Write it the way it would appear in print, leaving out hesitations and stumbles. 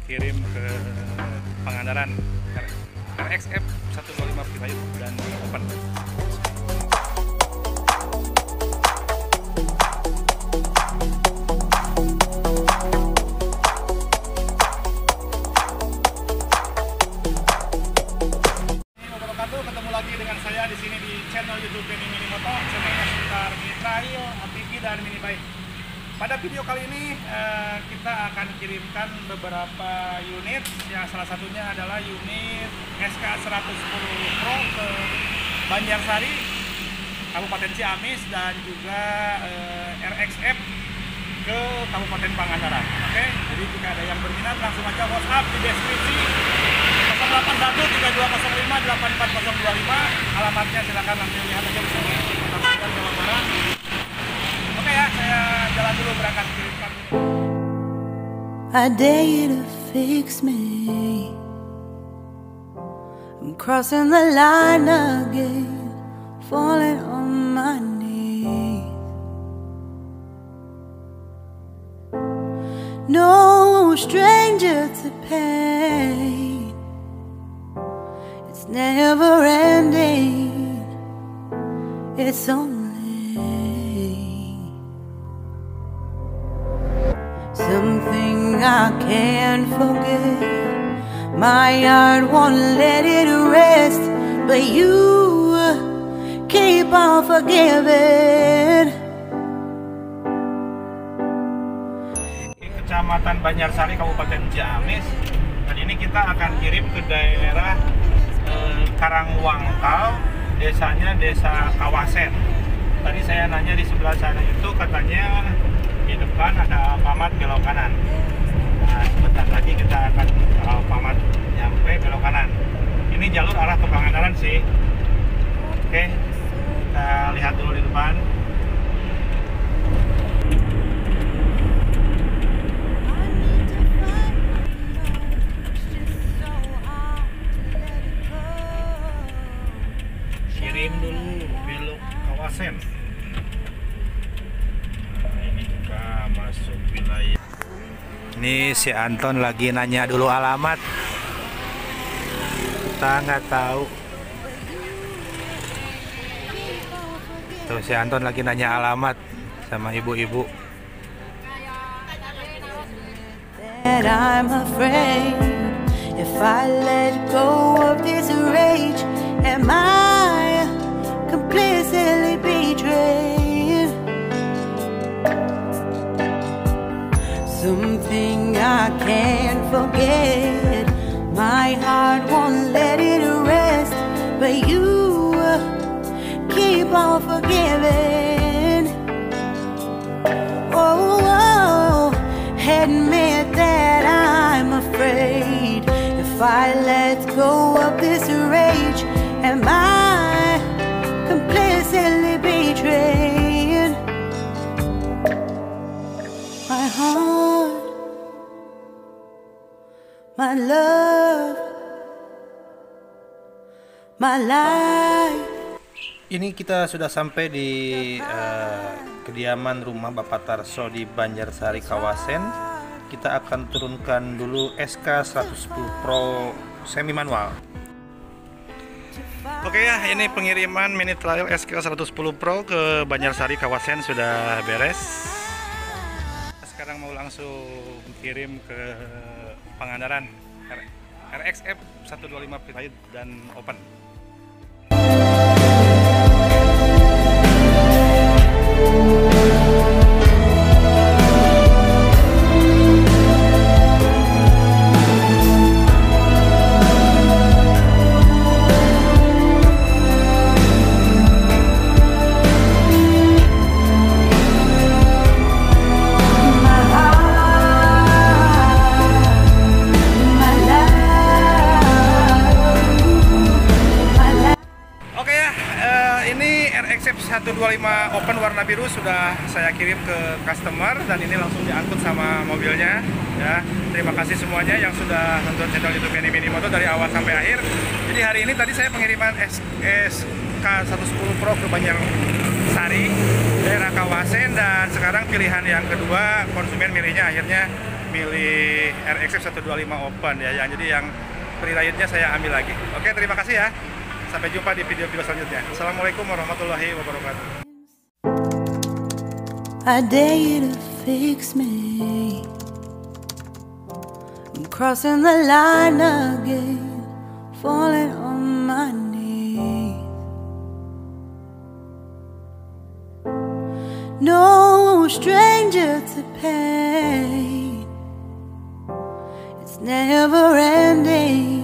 kirim ke Pangandaran RXF 125 Private dan Open. Ketemu lagi dengan saya di sini di channel YouTube Penny Mini Moto, channelnya seputar mini trail, ATV dan mini bike. Pada video kali ini kita akan kirimkan beberapa unit, ya salah satunya adalah unit SK110 Pro ke Banjarsari, Kabupaten Ciamis, dan juga RXF ke Kabupaten Pangandaran. Oke, jadi jika ada yang berminat langsung aja WhatsApp di deskripsi 0812058425. Alamatnya silakan langsung lihat aja di sini. Jawa Barat. Oke ya, saya jalan dulu berangkat kirimkan. I dare you to fix me. I'm crossing the line again, falling on my knees. No stranger to pain, it's never ending, it's only something I can't forget. My heart won't let it rest, but you keep on forgiving. Kecamatan Banjarsari, Kabupaten Ciamis. Dan ini kita akan kirim ke daerah Karangwangkal, desanya Desa Kawasen. Tadi saya nanya di sebelah sana itu katanya di depan ada Alfamart belok kanan. Nah, sebentar lagi kita akan ke Alfamart nyampe belok kanan. Ini jalur arah ke Pangandaran sih. Oke, kita lihat dulu di depan. Kirim dulu belok Kawasen. Nah, ini kita masuk wilayah. Ini si Anton lagi nanya dulu alamat. Kita nggak tahu. Terus si Anton lagi nanya alamat sama ibu-ibu. That I'm afraid if I let go of this rage, am I completely betrayed? Something I can't forget. My heart won't let it rest, but you keep on forgiving. Oh, admit that I'm afraid if I let go of this rage, am I completely betrayed? My heart, my love, my life. Ini kita sudah sampai di kediaman rumah Bapak Tarso di Banjarsari Kawasen. Kita akan turunkan dulu SK110 Pro semi manual. Oke ya, ini pengiriman mini trail SK110 Pro ke Banjarsari Kawasen sudah beres. Sekarang mau langsung kirim ke Pangandaran RXF 125 Private dan Open. RXF 125 Open warna biru sudah saya kirim ke customer dan ini langsung diangkut sama mobilnya ya. Terima kasih semuanya yang sudah nonton channel YouTube Penny Mini Moto dari awal sampai akhir. Jadi hari ini tadi saya pengiriman SK110 Pro ke Banjarsari daerah Kawasen, dan sekarang pilihan yang kedua konsumen milihnya akhirnya milih RXF 125 Open ya, jadi yang pre-ride-nya saya ambil lagi. Oke, terima kasih ya. Sampai jumpa di video-video selanjutnya. Assalamualaikum warahmatullahi wabarakatuh. I dare you to fix me. I'm crossing the line again, falling on my knees. No stranger to pain, it's never ending.